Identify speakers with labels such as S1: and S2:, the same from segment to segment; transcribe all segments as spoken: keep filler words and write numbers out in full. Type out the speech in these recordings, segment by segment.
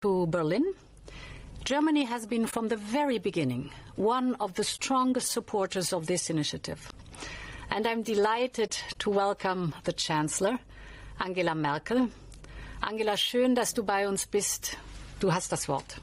S1: to Berlin. Germany has been from the very beginning one of the strongest supporters of this initiative. And I'm delighted to welcome the Chancellor, Angela Merkel. Angela, schön, dass du bei uns bist. Du hast das Wort.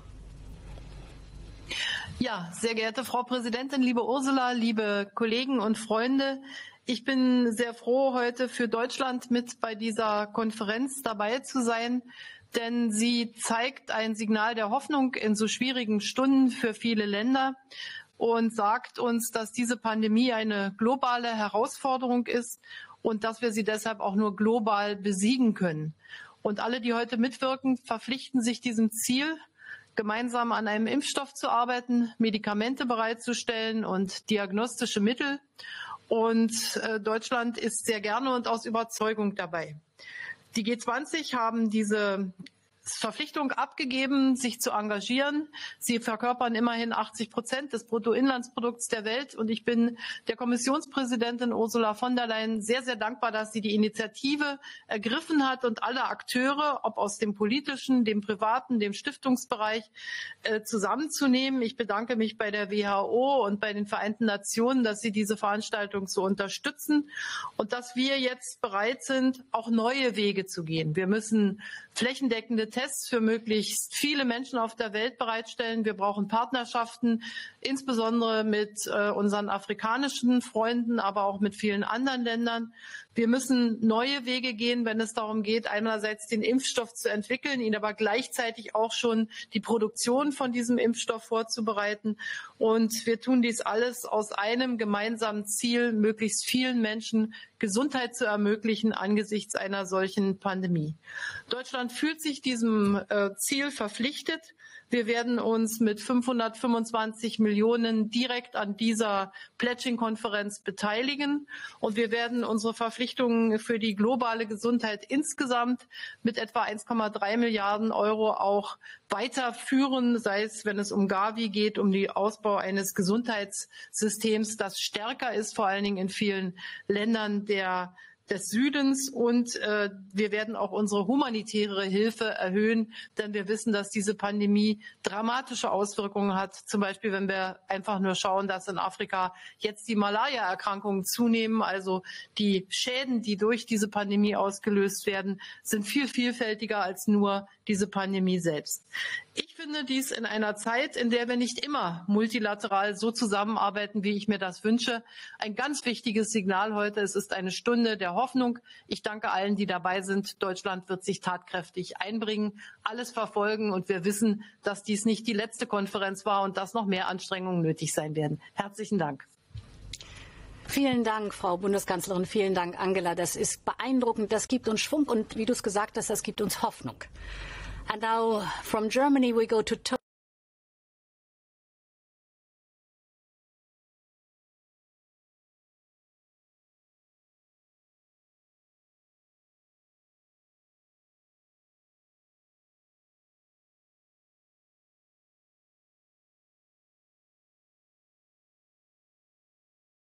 S2: Ja, sehr geehrte Frau Präsidentin, liebe Ursula, liebe Kollegen und Freunde. Ich bin sehr froh, heute für Deutschland mit bei dieser Konferenz dabei zu sein, denn sie zeigt ein Signal der Hoffnung in so schwierigen Stunden für viele Länder und sagt uns, dass diese Pandemie eine globale Herausforderung ist und dass wir sie deshalb auch nur global besiegen können. Und alle, die heute mitwirken, verpflichten sich diesem Ziel, gemeinsam an einem Impfstoff zu arbeiten, Medikamente bereitzustellen und diagnostische Mittel. Und äh, Deutschland ist sehr gerne und aus Überzeugung dabei. Die G zwanzig haben diese Verpflichtung abgegeben, sich zu engagieren. Sie verkörpern immerhin achtzig Prozent des Bruttoinlandsprodukts der Welt. Und ich bin der Kommissionspräsidentin Ursula von der Leyen sehr, sehr dankbar, dass sie die Initiative ergriffen hat und alle Akteure, ob aus dem politischen, dem privaten, dem Stiftungsbereich, äh, zusammenzunehmen. Ich bedanke mich bei der W H O und bei den Vereinten Nationen, dass sie diese Veranstaltung so unterstützen und dass wir jetzt bereit sind, auch neue Wege zu gehen. Wir müssen flächendeckende Tests für möglichst viele Menschen auf der Welt bereitstellen. Wir brauchen Partnerschaften, insbesondere mit äh, unseren afrikanischen Freunden, aber auch mit vielen anderen Ländern. Wir müssen neue Wege gehen, wenn es darum geht, einerseits den Impfstoff zu entwickeln, ihn aber gleichzeitig auch schon die Produktion von diesem Impfstoff vorzubereiten. Und wir tun dies alles aus einem gemeinsamen Ziel, möglichst vielen Menschen Gesundheit zu ermöglichen angesichts einer solchen Pandemie. Deutschland fühlt sich diesem äh, Ziel verpflichtet. Wir werden uns mit fünfhundertfünfundzwanzig Millionen direkt an dieser Pledging-Konferenz beteiligen. Und wir werden unsere Verpflichtungen für die globale Gesundheit insgesamt mit etwa eins Komma drei Milliarden Euro auch weiterführen, sei es, wenn es um Gavi geht, um den Ausbau eines Gesundheitssystems, das stärker ist, vor allen Dingen in vielen Ländern der des Südens. Und äh, wir werden auch unsere humanitäre Hilfe erhöhen, denn wir wissen, dass diese Pandemie dramatische Auswirkungen hat. Zum Beispiel, wenn wir einfach nur schauen, dass in Afrika jetzt die Malaria-Erkrankungen zunehmen. Also die Schäden, die durch diese Pandemie ausgelöst werden, sind viel vielfältiger als nur diese Pandemie selbst. Ich finde dies in einer Zeit, in der wir nicht immer multilateral so zusammenarbeiten, wie ich mir das wünsche, ein ganz wichtiges Signal heute. Es ist eine Stunde der Hoffnung. Ich danke allen, die dabei sind. Deutschland wird sich tatkräftig einbringen, alles verfolgen. Und wir wissen, dass dies nicht die letzte Konferenz war und dass noch mehr Anstrengungen nötig sein werden. Herzlichen Dank.
S1: Vielen Dank, Frau Bundeskanzlerin. Vielen Dank, Angela. Das ist beeindruckend. Das gibt uns Schwung. Und wie du es gesagt hast, das gibt uns Hoffnung. And now from Germany we go to